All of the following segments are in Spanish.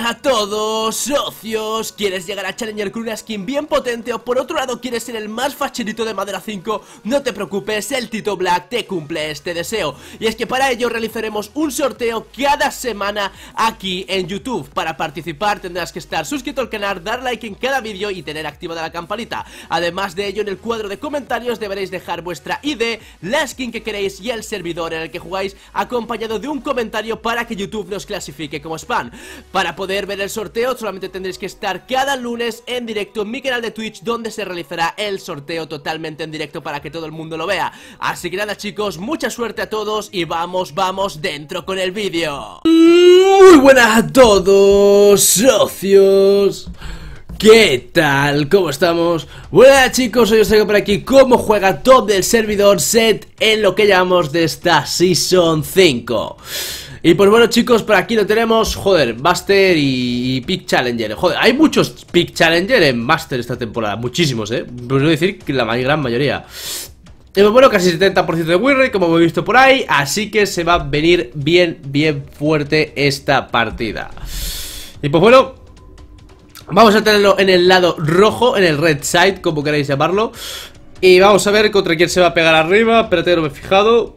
buenas a todos, socios. ¿Quieres llegar a Challenger con una skin bien potente o por otro lado quieres ser el más facherito de Madera 5? No te preocupes, el Tito Black te cumple este deseo. Y es que para ello realizaremos un sorteo cada semana aquí en YouTube. Para participar tendrás que estar suscrito al canal, dar like en cada vídeo y tener activada la campanita. Además de ello, en el cuadro de comentarios deberéis dejar vuestra ID, la skin que queréis y el servidor en el que jugáis, acompañado de un comentario para que YouTube nos clasifique como spam. Para poder ver el sorteo solamente tendréis que estar cada lunes en directo en mi canal de Twitch, donde se realizará el sorteo totalmente en directo para que todo el mundo lo vea. Así que nada, chicos, mucha suerte a todos y vamos dentro con el vídeo. Muy buenas a todos, socios. ¿Qué tal? ¿Cómo estamos? Buenas, chicos, hoy os traigo por aquí cómo juega top del servidor Set en lo que llamamos de esta Season 5. Y pues bueno, chicos, por aquí lo tenemos, joder, Master y Peak Challenger. Joder, hay muchos Peak Challenger en Master esta temporada, muchísimos, pues decir que la gran mayoría. Y pues bueno, casi 70% de win rate, como hemos visto por ahí, así que se va a venir bien fuerte esta partida. Y pues bueno, vamos a tenerlo en el lado rojo, en el red side, como queráis llamarlo. Y vamos a ver contra quién se va a pegar arriba. Espérate, no me he fijado.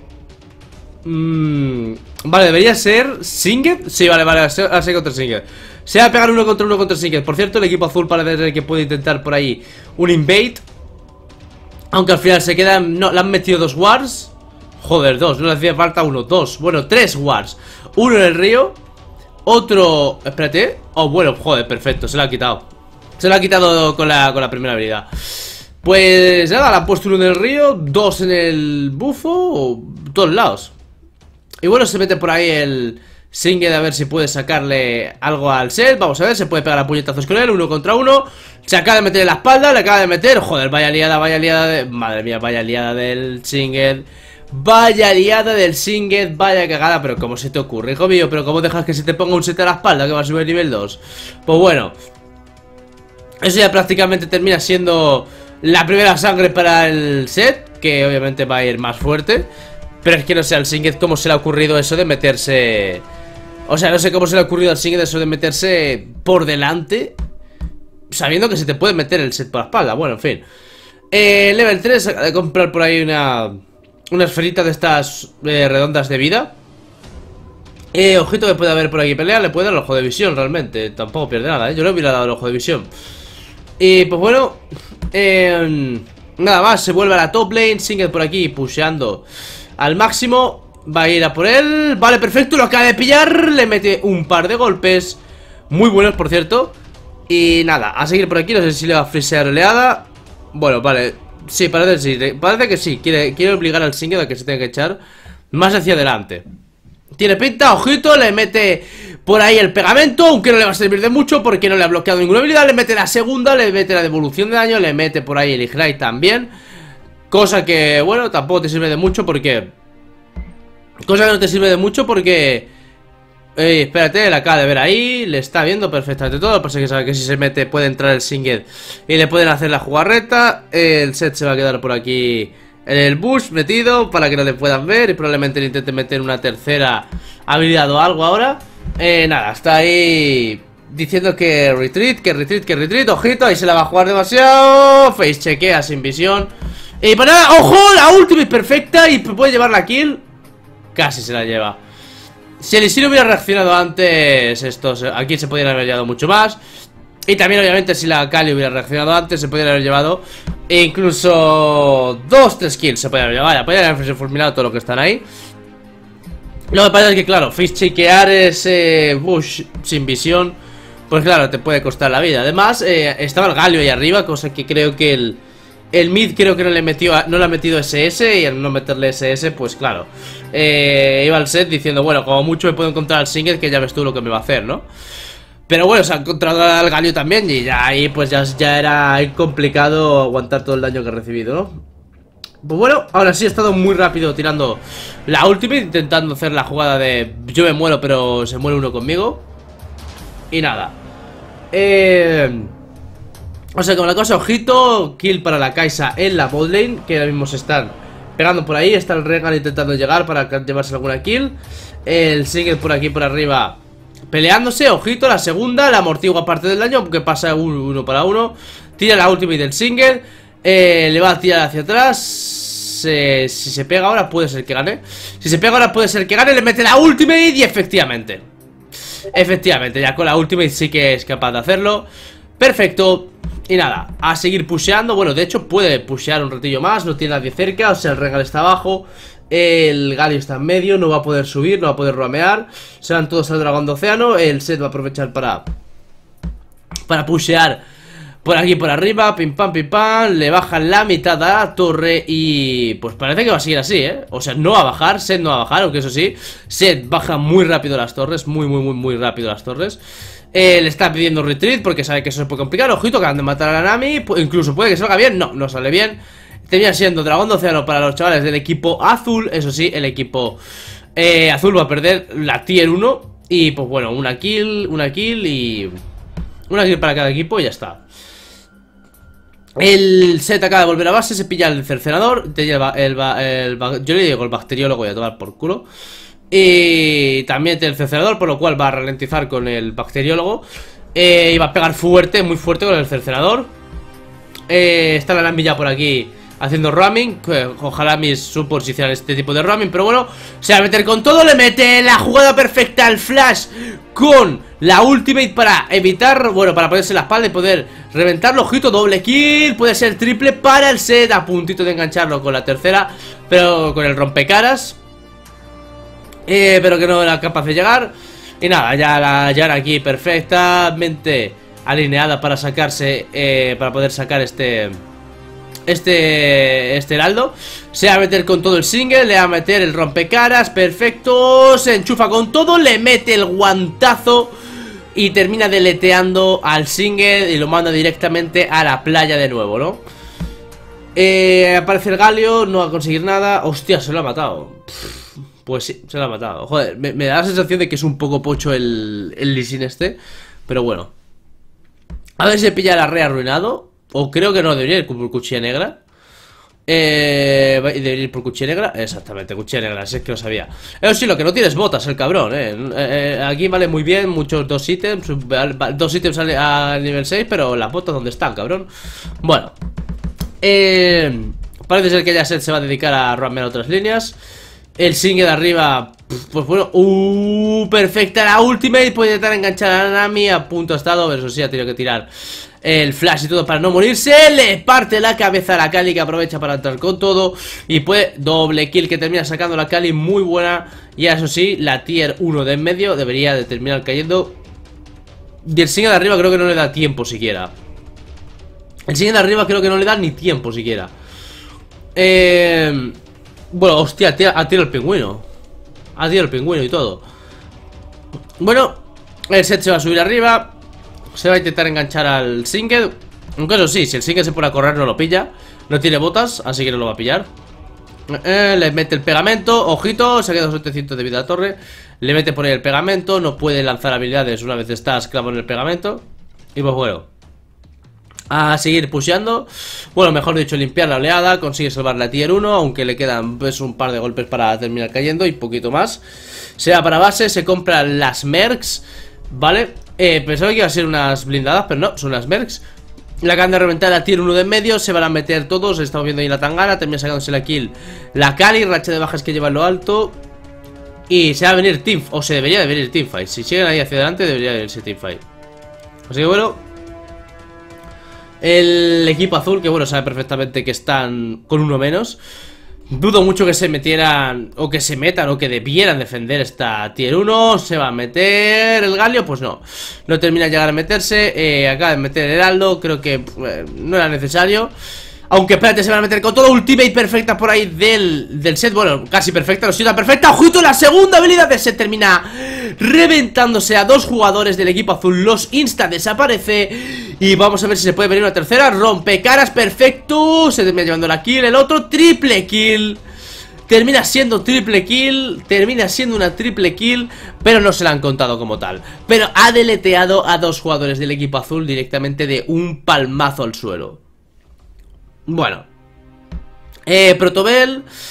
Vale, debería ser Singed. Sí, vale, a ser contra Singed. Se va a pegar uno contra Singed. Por cierto, el equipo azul parece ser que puede intentar por ahí un invade, aunque al final se quedan... No, le han metido 2 wars. Joder, 2, no le hacía falta 1, 2. Bueno, 3 wars. Uno en el río, otro... Espérate. Oh, bueno, joder, perfecto, se lo ha quitado. Se lo ha quitado con la primera habilidad. Pues nada, le han puesto uno en el río, 2 en el bufo, todos lados. Y bueno, se mete por ahí el Singed a ver si puede sacarle algo al Set. Vamos a ver, se puede pegar a puñetazos con él, 1 contra 1. Se acaba de meter en la espalda, le acaba de meter. Joder, vaya liada de... Madre mía, vaya liada del Singed. Vaya liada del Singed, vaya cagada. Pero ¿cómo se te ocurre, hijo mío? ¿Pero cómo dejas que se te ponga un set a la espalda que va a subir nivel 2? Pues bueno, eso ya prácticamente termina siendo la primera sangre para el Set, que obviamente va a ir más fuerte. Pero es que no sé al Singed cómo se le ha ocurrido eso de meterse... O sea, no sé cómo se le ha ocurrido al Singed eso de meterse por delante, sabiendo que se te puede meter el Set por la espalda. Bueno, en fin, level 3, acaba de comprar por ahí una esferita de estas redondas de vida. Ojito que puede haber por aquí pelea. Le puede dar el ojo de visión realmente. Tampoco pierde nada, yo le hubiera dado el ojo de visión. Y pues bueno, nada más, se vuelve a la top lane. Singed por aquí pusheando al máximo. Va a ir a por él. Vale, perfecto, lo acaba de pillar. Le mete un par de golpes muy buenos, por cierto. Y nada, a seguir por aquí. No sé si le va a frisear oleada. Bueno, vale, sí, parece que sí. Quiere obligar al Singed a que se tenga que echar más hacia adelante. Tiene pinta, ojito, le mete por ahí el pegamento, aunque no le va a servir de mucho porque no le ha bloqueado ninguna habilidad. Le mete la segunda, le mete la devolución de daño, le mete por ahí el ignite también. Cosa que, bueno, tampoco te sirve de mucho porque... Cosa que no te sirve de mucho porque... espérate, la acaba de ver ahí, le está viendo perfectamente todo. Lo que pasa es que sabe que si se mete puede entrar el Singed y le pueden hacer la jugarreta. El Set se va a quedar por aquí en el bush metido para que no le puedan ver y probablemente le intente meter una tercera habilidad o algo ahora. Nada, está ahí diciendo que retreat. Ojito, ahí se la va a jugar demasiado. Face chequea sin visión. Y para nada, ojo, la ultimate perfecta y puede llevar la kill. Casi se la lleva. Si el Isilio hubiera reaccionado antes, aquí se podrían haber llevado mucho más. Y también obviamente si la Kali hubiera reaccionado antes, se podrían haber llevado incluso 2-3 kills. Se podrían haber llevado, ya podrían haberse fulminado todo lo que están ahí. Lo que pasa es que claro, chequear ese bush sin visión, pues claro, te puede costar la vida. Además, estaba el Galio ahí arriba, cosa que creo que el mid creo que no le ha metido SS. Y al no meterle SS, pues claro, iba al Set diciendo, bueno, como mucho me puedo encontrar al Singed, que ya ves tú lo que me va a hacer, ¿no? Pero bueno, se ha encontrado al Galio también. Y ya ahí pues ya era complicado aguantar todo el daño que he recibido, ¿no? Pues bueno, ahora sí he estado muy rápido tirando la ultimate, intentando hacer la jugada de yo me muero pero se muere uno conmigo. Y nada, o sea, como la cosa, ojito, kill para la Kai'Sa en la bot lane, que ahora mismo se están pegando por ahí. Está el Rengar intentando llegar para llevarse alguna kill. El Singed por aquí por arriba peleándose, ojito, la segunda, la amortigua parte del daño, porque pasa uno para uno. Tira la ultimate del single, le va a tirar hacia atrás. Si se pega ahora puede ser que gane. Si se pega ahora puede ser que gane, le mete la ultimate y efectivamente, ya con la ultimate sí que es capaz de hacerlo. Perfecto. Y nada, a seguir pusheando. Bueno, de hecho puede pushear un ratillo más, no tiene nadie cerca, o sea, el Rengar está abajo, el Galio está en medio, no va a poder subir, no va a poder roamear. Se van todos al dragón de océano. El Set va a aprovechar para pushear por aquí, por arriba. Pim pam, le bajan la mitad a la torre. Y pues parece que va a seguir así, o sea, no va a bajar, Set no va a bajar, aunque eso sí, Set baja muy rápido las torres, muy rápido las torres. Le está pidiendo retreat porque sabe que eso se puede complicar. Ojito, que acaban de matar a la Nami. Incluso puede que salga bien, no sale bien. Termina siendo dragón de océano para los chavales del equipo azul. Eso sí, el equipo azul va a perder la tier 1. Y pues bueno, una kill y una kill para cada equipo y ya está. El Set acaba de volver a base, se pilla el cercenador. Yo le digo el bacteriólogo, voy a tomar por culo. Y también tiene el cercenador, por lo cual va a ralentizar con el bacteriólogo. Y va a pegar fuerte, muy fuerte con el cercenador. Está la Nami ya por aquí haciendo roaming. Ojalá mis supports hicieran este tipo de roaming, pero bueno, se va a meter con todo. Le mete la jugada perfecta al flash con la ultimate para evitar, bueno, para ponerse la espalda y poder reventarlo. Ojito, doble kill, puede ser triple para el Set. A puntito de engancharlo con la tercera, pero con el rompecaras, pero que no era capaz de llegar. Y nada, ya la llevan aquí perfectamente alineada para sacarse, para poder sacar este heraldo. Se va a meter con todo el single, le va a meter el rompecaras, perfecto. Se enchufa con todo, le mete el guantazo y termina deleteando al single y lo manda directamente a la playa de nuevo, ¿no? Aparece el Galio, no va a conseguir nada. Hostia, se lo ha matado. Pues sí, se lo ha matado. Joder, me da la sensación de que es un poco pocho el Lee Sin este. Pero bueno, a ver si se pilla el array arruinado. O creo que no, debería ir por cuchilla negra. Debería ir por cuchilla negra. Exactamente, cuchilla negra, si es que lo sabía. Eso sí, lo que no tiene es botas, el cabrón, aquí vale muy bien, muchos 2 ítems. 2 ítems al nivel 6, pero las botas, ¿dónde están, cabrón? Bueno, parece ser que ya se va a dedicar a roamear otras líneas. El single de arriba, pues bueno, perfecta la ultimate. Puede intentar enganchar a la Nami, a punto ha estado, pero eso sí, ha tenido que tirar el flash y todo para no morirse. Le parte la cabeza a la Kali, que aprovecha para entrar con todo. Y puede doble kill, que termina sacando la Kali muy buena. Y eso sí, la tier 1 de en medio debería de terminar cayendo. Y el single de arriba creo que no le da tiempo siquiera. El single de arriba creo que no le da ni tiempo siquiera. Bueno, hostia, ha tirado el pingüino. Ha tirado el pingüino y todo. Bueno, el Set se va a subir arriba. Se va a intentar enganchar al single. Aunque eso sí, si el single se pone a correr no lo pilla. No tiene botas, así que no lo va a pillar. Le mete el pegamento. Ojito, se queda 700 de vida a la torre. Le mete por ahí el pegamento. No puede lanzar habilidades una vez está esclavo en el pegamento. Y pues bueno, a seguir pusheando. Bueno, mejor dicho, limpiar la oleada. Consigue salvar la tier 1, aunque le quedan pues un par de golpes para terminar cayendo y poquito más. Se va para base, se compra las mercs, ¿vale? Pensaba que iba a ser unas blindadas, pero no, son las mercs. La acaban de reventar la tier 1 de en medio. Se van a meter todos, estamos viendo ahí la tangana. Termina sacándose la kill la Kali, racha de bajas que lleva en lo alto. Y se va a venir team, o se debería de venir teamfight. Si siguen ahí hacia adelante debería de venirse teamfight. Así que bueno, el equipo azul, que bueno, sabe perfectamente que están con uno menos. Dudo mucho que se metieran, o que se metan, o que debieran defender esta tier 1. Se va a meter el Galio, pues no. No termina de llegar a meterse. Acaba de meter el Heraldo, creo que no era necesario. Aunque espérate, se van a meter con todo. Ultimate perfecta por ahí del Set. Bueno, casi perfecta, no sido perfecta. Ojito, la segunda habilidad del Set termina reventándose a 2 jugadores del equipo azul. Los insta desaparece. Y vamos a ver si se puede venir una tercera. Rompecaras, perfecto. Se termina llevando la kill. El otro, triple kill. Termina siendo triple kill. Termina siendo una triple kill, pero no se la han contado como tal. Pero ha deleteado a 2 jugadores del equipo azul directamente de un palmazo al suelo. Bueno, Protobel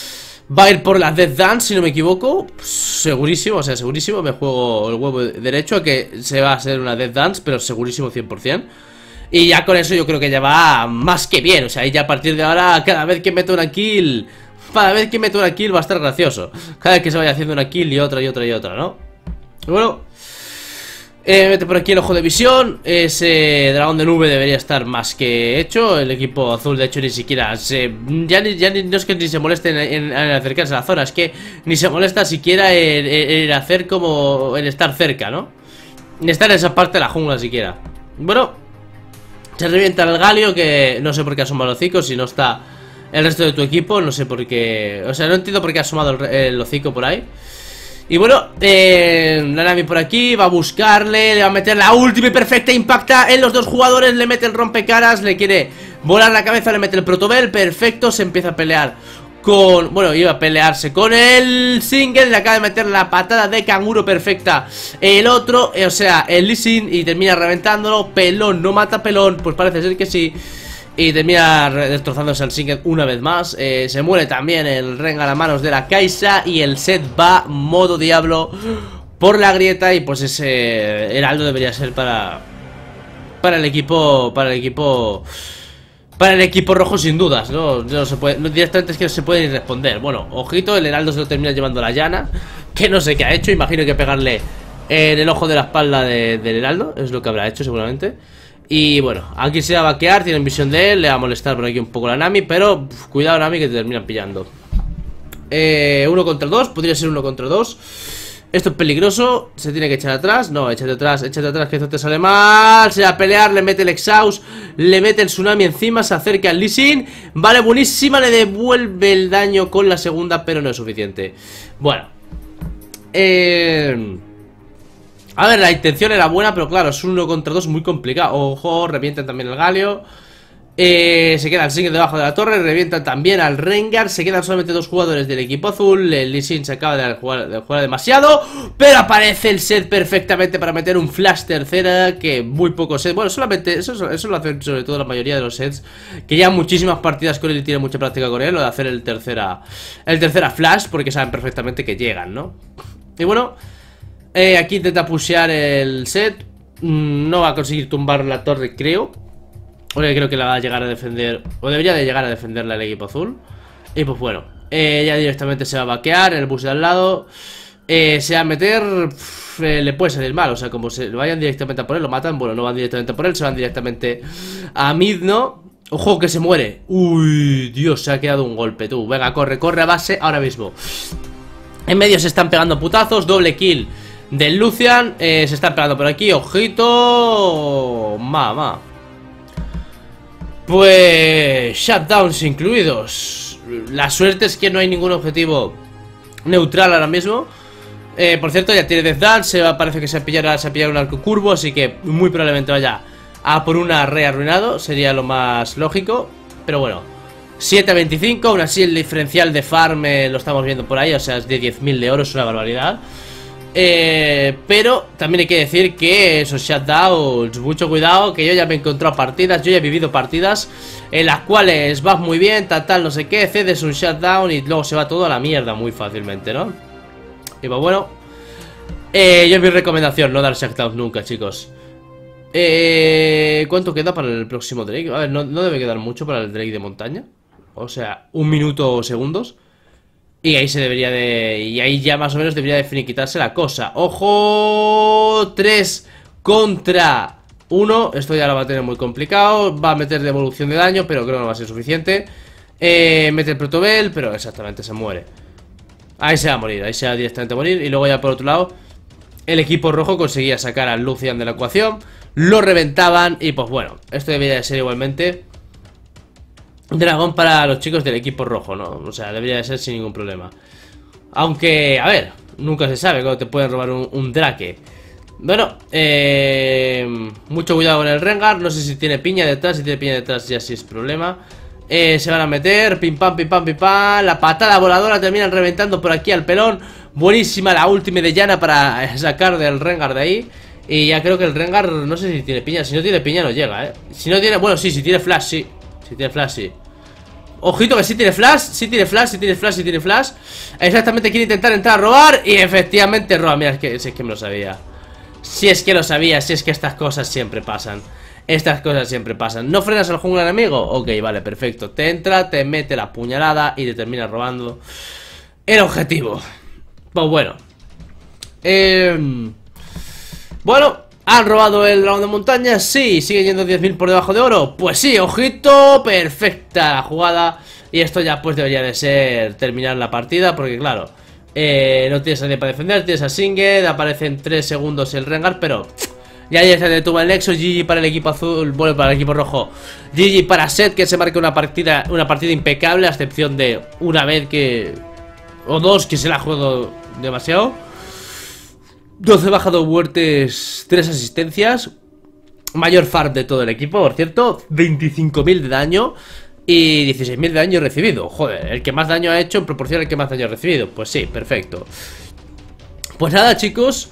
Va a ir por la Death Dance, si no me equivoco. Segurísimo, o sea, segurísimo. Me juego el huevo derecho a que se va a hacer una Death Dance, pero segurísimo 100%. Y ya con eso yo creo que ya va más que bien. O sea, y ya a partir de ahora, cada vez que meto una kill, va a estar gracioso. Cada vez que se vaya haciendo una kill y otra y otra y otra, ¿no? Y bueno, mete por aquí el ojo de visión. Ese dragón de nube debería estar más que hecho. El equipo azul de hecho ni siquiera no es que ni se moleste en acercarse a la zona. Es que ni se molesta siquiera en hacer como en estar cerca, ¿no? En estar en esa parte de la jungla siquiera. Bueno, se revienta el Galio, que no sé por qué ha asomado el hocico si no está el resto de tu equipo. No sé por qué. O sea, no entiendo por qué ha asomado el hocico por ahí. Y bueno, Nanami por aquí va a buscarle, le va a meter la última y perfecta, impacta en los dos jugadores, le mete el rompecaras, le quiere volar la cabeza, le mete el protobel, perfecto, se empieza a pelear con... Bueno, iba a pelearse con el Single, le acaba de meter la patada de canguro perfecta el otro, o sea, el Lee Sin, y termina reventándolo. Pelón, no mata Pelón, pues parece ser que sí. Y termina destrozándose al Single una vez más. Se muere también el Rengar a manos de la Kaisa. Y el set va modo diablo por la grieta. Y pues ese heraldo debería ser para el equipo rojo sin dudas, ¿no? No se puede, directamente es que no se puede ni responder. Bueno, ojito, el heraldo se lo termina llevando a la llana, que no sé qué ha hecho. Imagino que pegarle en el ojo de la espalda del heraldo es lo que habrá hecho seguramente. Y bueno, aquí se va a vaquear, tienen visión de él, le va a molestar por aquí un poco la Nami, pero cuidado Nami que te terminan pillando. 1 contra 2, podría ser 1 contra 2. Esto es peligroso, se tiene que echar atrás. No, échate atrás, que esto te sale mal. Se va a pelear, le mete el exhaust, le mete el tsunami encima, se acerca al Lee Sin. Vale, buenísima, le devuelve el daño con la segunda, pero no es suficiente. Bueno, a ver, la intención era buena, pero claro, es un 1 contra 2 muy complicado. Ojo, revientan también el Galio. Se queda el Single debajo de la torre, revientan también al Rengar. Se quedan solamente 2 jugadores del equipo azul. El Lee Sin se acaba de jugar demasiado, pero aparece el set perfectamente para meter un flash tercera. Que muy poco set, bueno, solamente eso lo hacen sobre todo la mayoría de los sets que llevan muchísimas partidas con él y tienen mucha práctica con él. Lo de hacer el tercera flash, porque saben perfectamente que llegan, ¿no? Y bueno, aquí intenta pushear el set. No va a conseguir tumbar la torre, creo. Porque creo que la va a llegar a defender, o debería de llegar a defenderla el equipo azul. Y pues bueno, ya directamente se va a vaquear en el bus de al lado. Se va a meter, le puede salir mal. O sea, como se vayan directamente a por él, lo matan. Bueno, no van directamente a por él, se van directamente a mid, ¿no? Ojo que se muere. Uy, Dios, se ha quedado un golpe, tú. Venga, corre a base ahora mismo. En medio se están pegando putazos, doble kill del Lucian. Se están pegando por aquí, ojito. Mamá. Pues shutdowns incluidos. La suerte es que no hay ningún objetivo neutral ahora mismo. Por cierto, ya tiene Death Dance. Parece que se va a pillar un arco curvo, así que muy probablemente vaya a por una re arruinado. Sería lo más lógico. Pero bueno, 7 a 25. Aún así el diferencial de farm lo estamos viendo por ahí. O sea, es de 10.000 de oro, es una barbaridad. Pero también hay que decir que esos shutdowns, mucho cuidado, que yo ya me he encontrado partidas, yo ya he vivido partidas en las cuales vas muy bien, tal, no sé qué, cedes un shutdown y luego se va todo a la mierda muy fácilmente, ¿no? Y pues bueno, yo mi recomendación, no dar shutdowns nunca, chicos. ¿Cuánto queda para el próximo Drake? A ver, no debe quedar mucho para el Drake de montaña. O sea, 1 minuto o segundos. Y ahí se debería de... Y ahí ya más o menos debería de finiquitarse la cosa. ¡Ojo! 3 contra 1. Esto ya lo va a tener muy complicado. Va a meter devolución de daño, pero creo que no va a ser suficiente. Mete el protobel, pero exactamente se muere. Ahí se va a morir, ahí se va directamente a morir. Y luego ya por otro lado, el equipo rojo conseguía sacar al Lucian de la ecuación. Lo reventaban y pues bueno, esto debería de ser igualmente dragón para los chicos del equipo rojo, ¿no? O sea, debería de ser sin ningún problema. Aunque, a ver, nunca se sabe cuando te pueden robar un drake. Bueno, mucho cuidado con el Rengar. No sé si tiene piña detrás. Si tiene piña detrás ya sí es problema. Se van a meter, pim pam, pim pam, pim pam. La patada voladora terminan reventando por aquí al pelón. Buenísima la última de Yana para sacar del Rengar de ahí. Y ya creo que el Rengar, no sé si tiene piña. Si no tiene piña no llega, Si no tiene, bueno, sí, si tiene flash, sí. Si tiene flash, sí. Ojito que sí tiene flash, sí tiene flash, sí tiene flash, sí tiene flash. Exactamente, quiere intentar entrar a robar y efectivamente roba. Mira, si es que me lo sabía. Si es que lo sabía, si es que estas cosas siempre pasan. Estas cosas siempre pasan. ¿No frenas al jungla enemigo? Ok, vale, perfecto. Te entra, te mete la puñalada y te termina robando el objetivo. Pues bueno. Bueno, ¿han robado el dragón de montaña? Sí. ¿Sigue yendo 10.000 por debajo de oro? Pues sí, ojito, perfecta la jugada. Y esto ya pues debería de ser terminar la partida, porque claro, no tienes a nadie para defender, tienes a Singed, aparece en 3 segundos el Rengar, pero ya se detuvo el Nexus. GG para el equipo azul, bueno, para el equipo rojo. GG para Seth, que se marca una partida impecable, a excepción de una vez que... o dos, que se la ha jugado demasiado. 12 bajas, 2 muertes, 3 asistencias. Mayor farm de todo el equipo, por cierto. 25.000 de daño y 16.000 de daño recibido. Joder, el que más daño ha hecho en proporción al que más daño ha recibido. Pues sí, perfecto. Pues nada, chicos,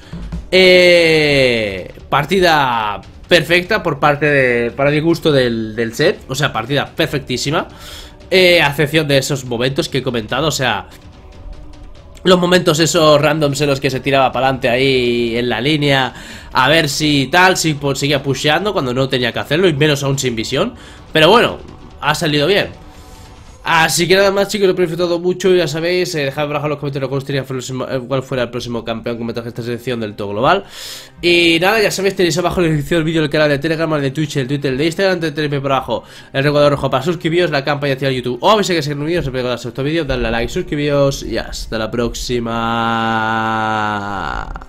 partida perfecta por parte de... para mi gusto del set. O sea, partida perfectísima, a excepción de esos momentos que he comentado. O sea, los momentos esos randoms en los que se tiraba para adelante ahí en la línea a ver si tal, si seguía pusheando cuando no tenía que hacerlo, y menos aún sin visión. Pero bueno, ha salido bien. Así que nada más, chicos, lo he disfrutado mucho. Ya sabéis, dejad abajo en los comentarios cuál fuera el próximo campeón que me traje esta selección del todo global. Y nada, ya sabéis, tenéis abajo en la descripción del vídeo el canal de Telegram, el de Twitch, el Twitter, el de Instagram, tenéis por abajo el recuadro rojo para suscribiros, la campaña hacia YouTube. O veis que se un vídeo, se pega a este vídeo, dadle a like, suscribiros y hasta la próxima.